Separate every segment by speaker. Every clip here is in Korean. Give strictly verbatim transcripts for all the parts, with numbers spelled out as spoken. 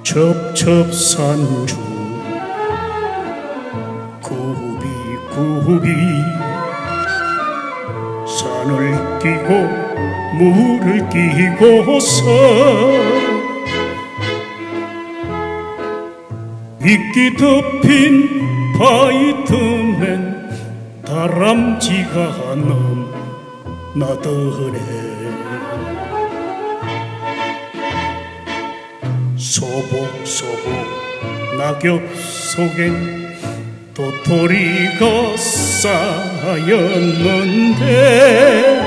Speaker 1: 첩첩산중 구비구비 산을 끼고 물을 끼고서 이끼 덮인 바위 틈엔 다람쥐가 넘나더래. 소복소복 낙엽 속엔 도토리가 쌓였는데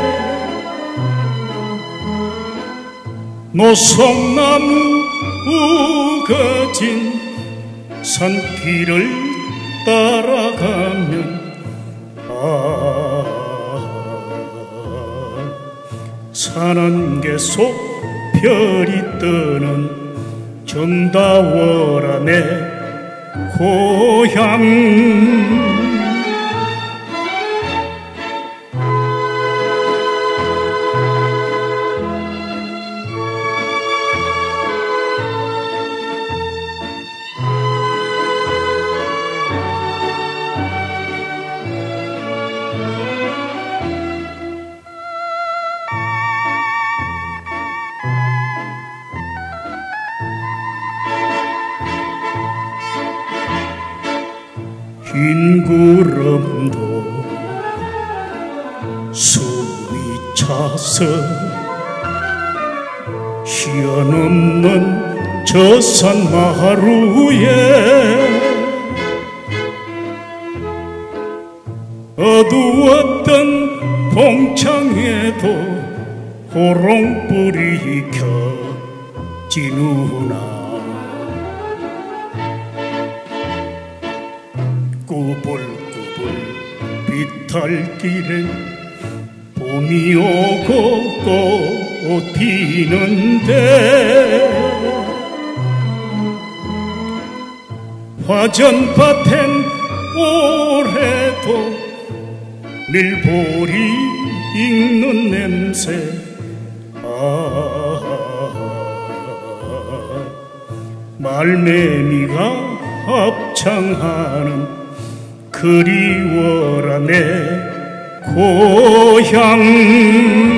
Speaker 1: 노송나무가 진 산길을 따라가면 아 산안개 속 별이 뜨는 정다워라 내 고향. 흰 구름도 숨이 차서 시연없는 저 산마루에 어두웠던 봉창에도 호롱불이 켜지누나. 꾸불꾸불 비탈길에 봄이 오고 꽃 피는데 화전밭엔 올해도 밀보리 익는 냄새. 아 말매미가 합창하는 그리워라 내 고향.